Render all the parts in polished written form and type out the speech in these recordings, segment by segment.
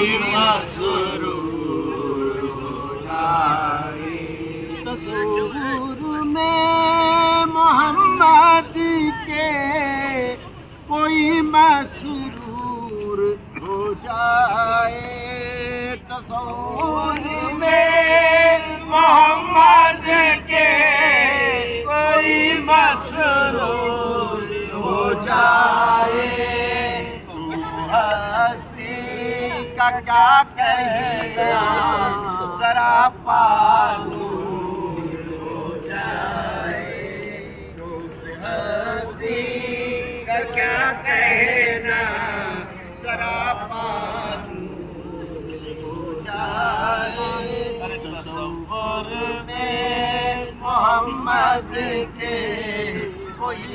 مسرور ہو جائے تصور میں محمد کے کوئی مسرور ہو جائے تصور میں محمد کے کوئی مسرور ہو جائے اس ہستی کا کیا کہنا ذرا پانور ہو جائے اس ہستی کا کیا کہنا ذرا پانور ہو جائے تصور میں محمد کے کوئی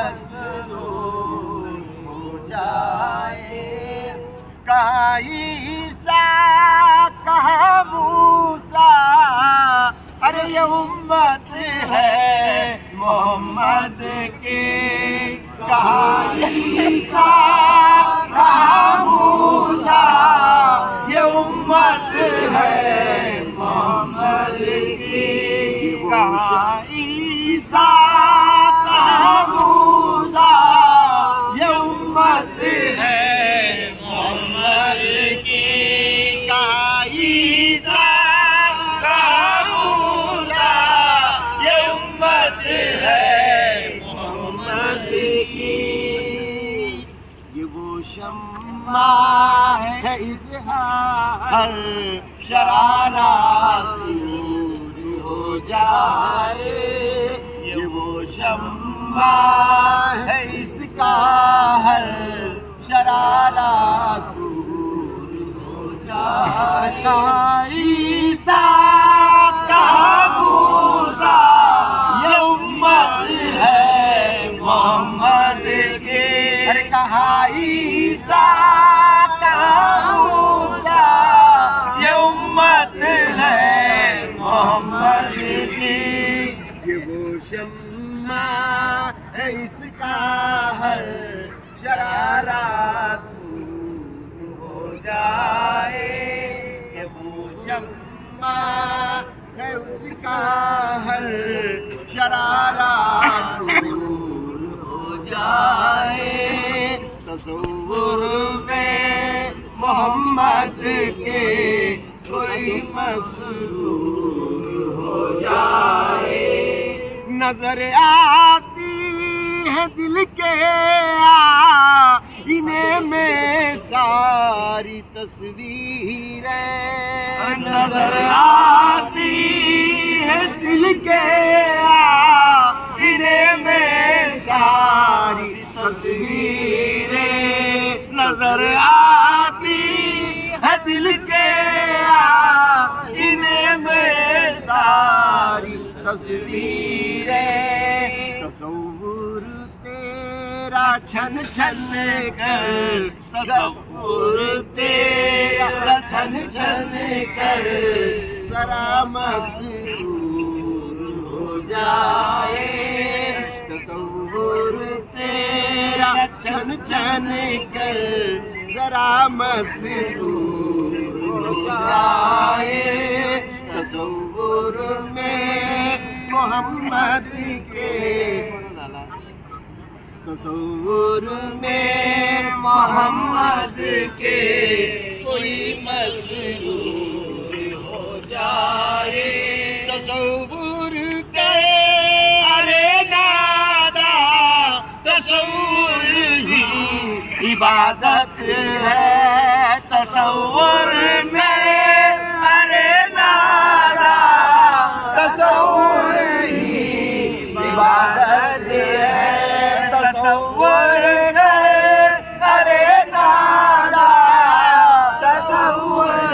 مسرور ہو جائے کہاں عیسیٰ کہاں موسیٰ ارے یہ امت ہے محمد کی کہاں عیسیٰ کہاں موسیٰ یہ امت ہے محمد کی کہاں عیسیٰ کہاں موسیٰ یہ امت ہے محمد کی کہاں عیسیٰ کہاں موسیٰ یہ امت ہے محمد کی یہ وہ شمع ہے اظہار شرارات دور ہو جائے یہ وہ شمع ہے اس کا ہر شرارات دور ہو جائے عیسیٰ کہاں موسیٰ یہ امت ہے محمد کی کہاں عیسیٰ کہاں موسیٰ یہ امت ہے محمد کی یہ وہ شمع ہے اس کا ہر شرارات دور ہو جائے یہ وہ شمع ہے اس کا ہر شرارات دور ہو جائے تصور میں محمد کے کوئی مسرور ہو جائے نظر آتی ہے دل کے آئینے میں ساری تصویریں نظر آتی ہے دل کے آئینے میں ساری تصویریں نظر آتی ہے دل کے آئینے میں ساری تصویریں تصور تیرا چھن چھن کر تصور تیرا چھن چھن کر ذرا مسرور ہو جائے تصور تیرا چھن چھن کر ذرا مسرور ہو جائے تصور میں محمد کے تصور میں محمد کے کوئی مسرور ہو جائے تصور کرے ارے نادا تصور ہی عبادت ہے تصور کرے ارے نادا تصور ہی عبادت ہے تصور گئے ارے نادا تصور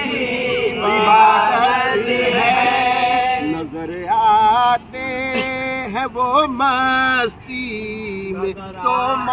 عبادت ہے نظر آتے ہیں وہ مستی میں تو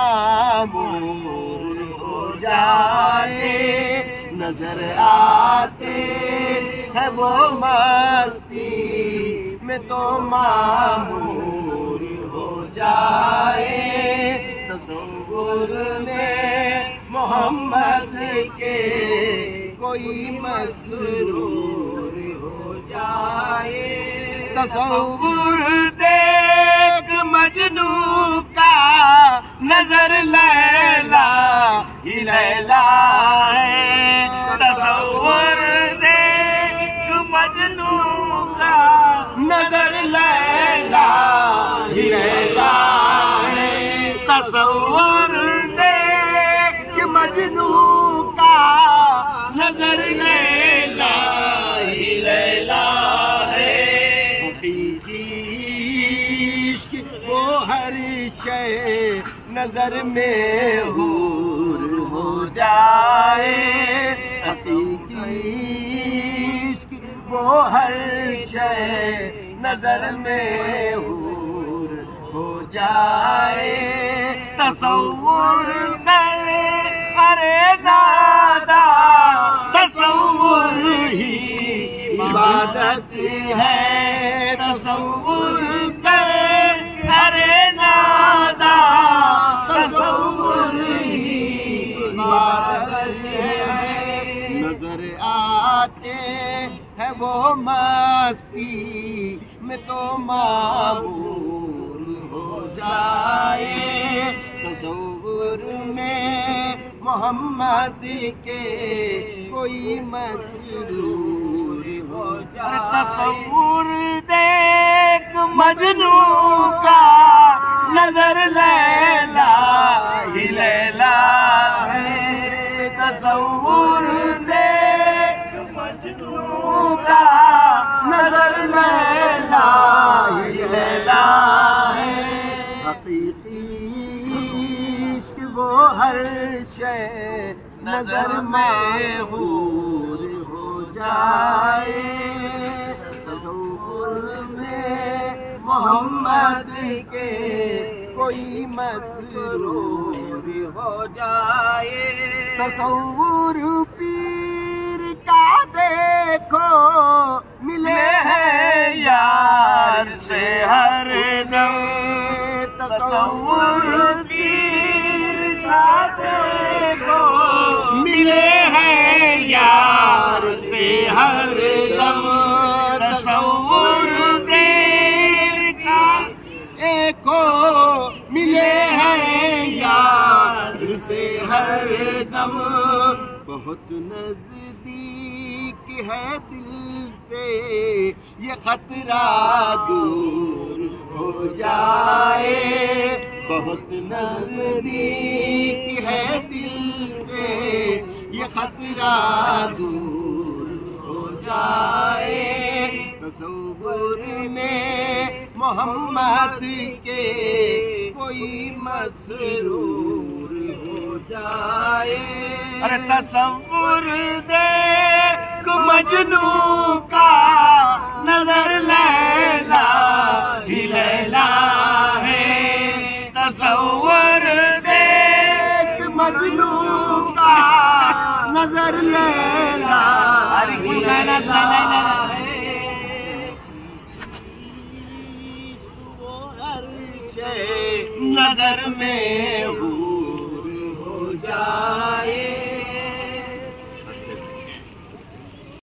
معمور ہو جائے نظر آتے ہیں وہ مستی میں تو معمور ہو جائے تصور میں محمد کے کوئی مسرور ہو جائے تصور دیکھ مجنوں کا نظر لیلا ہی لیلا ہے تصور دیکھ مجنوں کا نظر لیلا ہی لیلا ہے تصور دیکھ مجنوں کا نظر لیلا ہی لیلا وہ ہر شے نظر میں حور ہو جائے حقیقی عشق وہ ہر شے نظر میں حور ہو جائے تصور کرے ارے نادا تصور ہی عبادت ہے تصور ارے نادا تصور ہی عبادت ہے نظر آتے ہے وہ مستی میں تو معمور ہو جائے تصور میں محمد کے کوئی مسرور ہو جائے تصور دیکھ مجنوں کا نظر لیلا ہی لیلا ہے تصور دیکھ مجنوں کا نظر لیلا ہی لیلا ہے حقیقی عشق وہ ہر شے نظر میں حور ہو جائے تصور میں محمد کے کوئی مسرور ہو جائے تصور پیر کا دیکھو ملے ہیں یار سے ہر دم تصور پیر کا دیکھو ملے ہیں یار سے ہر دم تصور کو ملے ہیں یار سے ہر دم بہت نزدیک ہے دل سے یہ خطرہ دور ہو جائے بہت نزدیک ہے دل سے یہ خطرہ دور ہو جائے تصور میں محمد کے کوئی مسرور ہو جائے ارے تصور دیکھ مجنوں کا نظر لیلا ہی لیلا ہے تصور دیکھ مجنوں کا نظر لیلا ہی لیلا ہے نظر میں